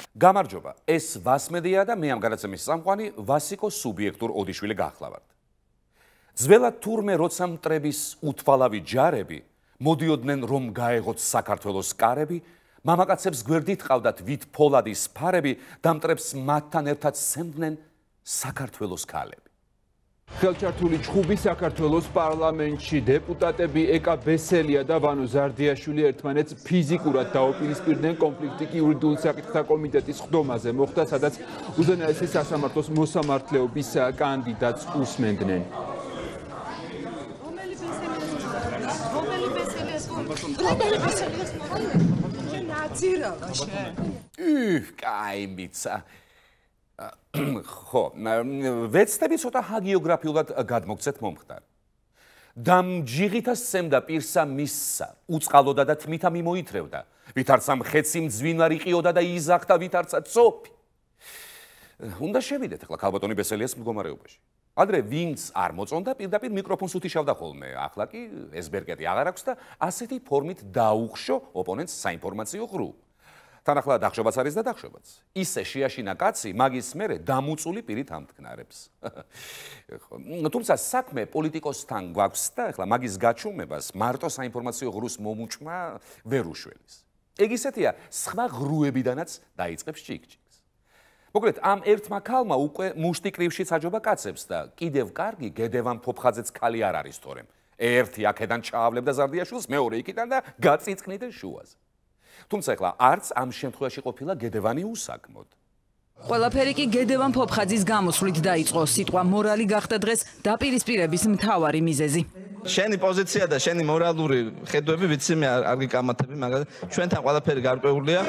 გამარჯობა, ეს ვასმედია და მე ამ გადაცემის წამყვანი ვასიკო სუბიექტურ ოდიშვილი გახლავართ. ძველად თურმე როცა მტრების უთვალავი ჯარები მოდიოდნენ რომ გაეღოთ საქართველოს კარები, მამაკაცებს გვერდით ყავდათ ვით ფოლადის ფარები და მტრებს მათთან ერთად სცემდნენ საქართველოს ქალები. ხელჩართული ჩხუბი საქართველოს პარლამენტში დეპუტატები ეკა ბესელია და ვანო ზარდიაშვილი ერთმანეთს ფიზიკურად დაუპირისპირდნენ კონფლიქტი იურიდიულ საკითხთა კომიტეტის ხდომაზე მოხდა, სადაც უზენაესი სასამართლოს მოსამართლეობის კანდიდატს უსმენდნენ. კაი მიცა. ხო, ვეცდები ცოტა ჰაგიოგრაფიულად გადმოგცეთ მომხდარ. დამჯიღითა სცემდა პირსა მისსა, უწყალოდა და თმითა მიმოითრევდა, ვითარცა მხეცი მძვინვარ იყიოდა და იზახდა ვითარცა წოფი. უნდა შევიდეთ ახლა ქალბატონი ბესელიას მდგომარეობაში. ადრე ვინც არ მოწონდა პირდაპირ მიკროფონს უთიშავდა ხოლმე, ახლა კი ეს ბერკეტი აღარ აქვს და ასეთი ფორმით დაუხშო ოპონენტს საინფორმაციო ღრუ. თან ახლა დახშობაც არის და დახშობაც. ისე შეაშინა კაცი მაგის მერე დამუწული პირით ამთქნარებს. თუმცა საქმე პოლიტიკოსთან გვაქვს და ახლა მაგის გაჩუმებას მარტო საინფორმაციო ღრუს მომუჭმა ვერ უშველის. ეგ ისეთია, სხვა ღრუებიდანაც დაიწყებს ჭიქჭიქს. მოკლედ, ამ ერთმა ქალმა უკვე მუშტი კრივშიც აჯობა კაცებს და კიდევ კარგი გედევან ფოფხაძეც ქალი არ არის თორემ. ერთი აქედან ჩაავლებდა ზარდიაშვილს, მეორე იქიდან და გაწიწკნიდნენ შუაზე. თუმცა ახლა არც ამ შემთხვევაში ყოფილა გედევანი უსაგმოდ. ყველაფერი კი გედევან ფოფხაძის გამოსვლით დაიწყო. სიტყვა მორალი გახდა დღეს დაპირისპირების მთავარი მიზეზი. შენი პოზიცია და შენი მორალური ხედვები ვიცი მე არ გიკამათები, მაგრამ ჩვენთან ყველაფერი გარკვეულია.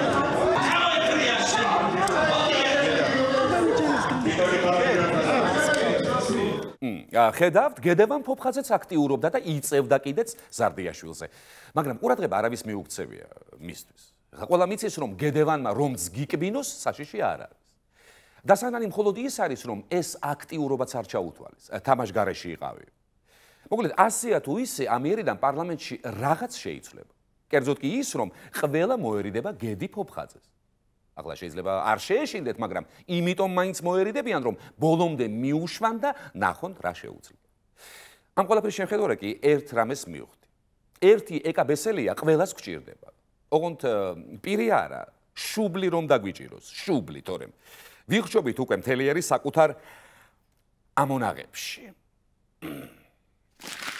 ხედავთ, გედევან ფოფხაძეც აქტიურობდა და იწევდა კიდეც ზარდიაშვილზე. მაგრამ ყურადღება არავის მიუქცევია მისთვის. ყველა მიცის რომ გედევანმა რომც გიკბინოს, საშიში არ არის. დასანალი მხოლოდ ის არის რომ ეს აქტიურობაც არ ჩაუთვალეს. თამაშგარეში იყავი. მოკლედ, ასეა თუ ისე ამიერიდან პარლამენტში რაღაც შეიცვლება. კერძოდ კი ის რომ ყველა მოერიდება გედი ფოფხაძეს. ახლა შეიძლება არ შეეშინდეთ, მაგრამ იმიტომ მაინც მოერიდებიან, რომ ბოლომდე მიუშვან და ნახონ რა შეუძლია. ამ ყველაფრის შემხედვარე კი ერთ რამეს მივხვდი. ერთი ეკა ბესელია ყველას გჭირდება. ოღონდ პირი არა, შუბლი რომ დაგვიჭიროს, შუბლი, თორემ ვიხშობით უკვე მთელი ერი საკუთარ ამონაღებში.